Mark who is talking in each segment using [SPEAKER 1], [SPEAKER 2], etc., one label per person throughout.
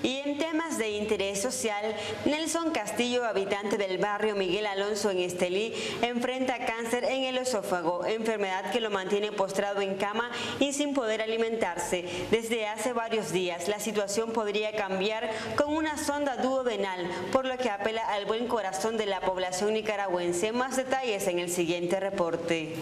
[SPEAKER 1] Y en temas de interés social, Nelson Castillo, habitante del barrio Miguel Alonso en Estelí, enfrenta cáncer en el esófago, enfermedad que lo mantiene postrado en cama y sin poder alimentarse. Desde hace varios días, la situación podría cambiar con una sonda duodenal, por lo que apela al buen corazón de la población nicaragüense. Más detalles en el siguiente reporte.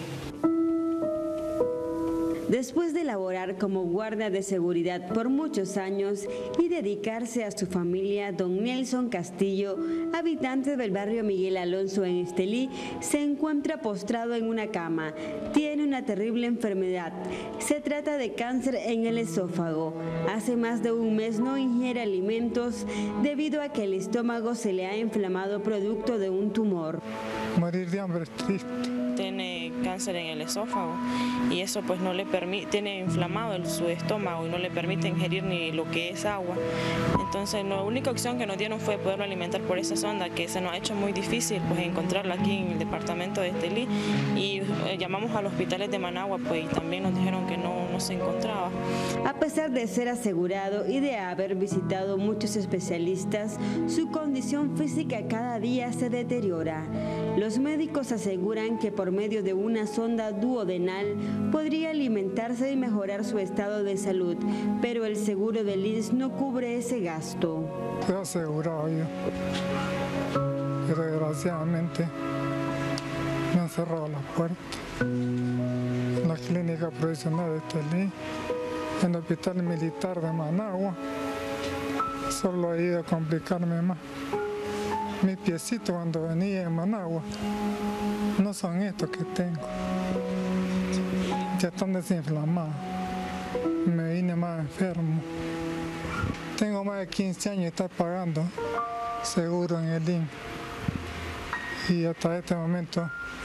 [SPEAKER 1] Después de laborar como guardia de seguridad por muchos años y dedicarse a su familia, don Nelson Castillo, habitante del barrio Miguel Alonso en Estelí, se encuentra postrado en una cama. Tiene una terrible enfermedad. Se trata de cáncer en el esófago. Hace más de un mes no ingiere alimentos debido a que el estómago se le ha inflamado producto de un tumor.
[SPEAKER 2] Morir de hambre es triste.
[SPEAKER 3] Tiene cáncer en el esófago y eso pues no le permite, tiene inflamado su estómago y no le permite ingerir ni lo que es agua. Entonces la única opción que nos dieron fue poderlo alimentar por esa sonda, que se nos ha hecho muy difícil pues encontrarla aquí en el departamento de Estelí, y llamamos a los hospitales de Managua pues y también nos dijeron que no se encontraba.
[SPEAKER 1] A pesar de ser asegurado y de haber visitado muchos especialistas, su condición física cada día se deteriora. Los médicos aseguran que por medio de una sonda duodenal podría alimentarse y mejorar su estado de salud, pero el seguro del INSS no cubre ese gasto.
[SPEAKER 2] Estoy asegurado yo, pero desgraciadamente me han cerrado la puerta. En la clínica profesional de Estelí, en el hospital militar de Managua, solo ha ido a complicarme más. Mis piecitos cuando venía en Managua no son estos que tengo, ya están desinflamados, me vine más enfermo. Tengo más de 15 años de estar pagando seguro en el INSS y hasta este momento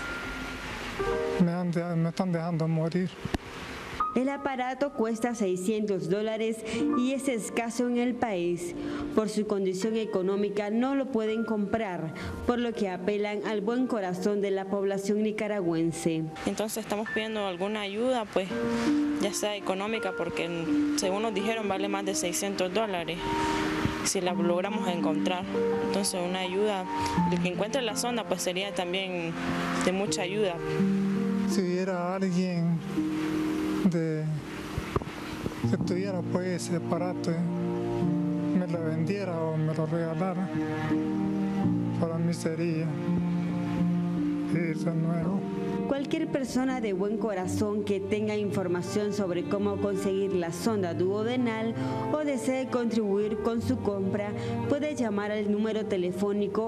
[SPEAKER 2] me están dejando morir.
[SPEAKER 1] El aparato cuesta $600 y es escaso en el país. Por su condición económica no lo pueden comprar, por lo que apelan al buen corazón de la población nicaragüense.
[SPEAKER 3] Entonces estamos pidiendo alguna ayuda, pues ya sea económica, porque según nos dijeron vale más de $600 si la logramos encontrar. Entonces una ayuda, el que encuentre la sonda pues sería también de mucha ayuda.
[SPEAKER 2] Si hubiera alguien que tuviera pues ese aparato, me lo vendiera o me lo regalara, para mí sería eso nuevo.
[SPEAKER 1] Cualquier persona de buen corazón que tenga información sobre cómo conseguir la sonda duodenal o desee contribuir con su compra puede llamar al número telefónico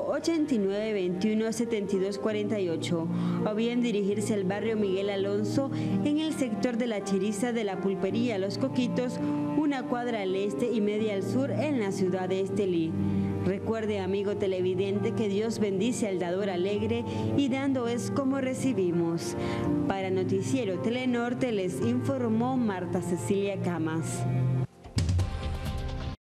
[SPEAKER 1] 8921-7248 o bien dirigirse al barrio Miguel Alonso en el sector de la Chiriza de la Pulpería Los Coquitos, una cuadra al este y media al sur en la ciudad de Estelí. Recuerde, amigo televidente, que Dios bendice al dador alegre y dando es como recibimos. Para Noticiero Telenorte les informó Marta Cecilia Camas.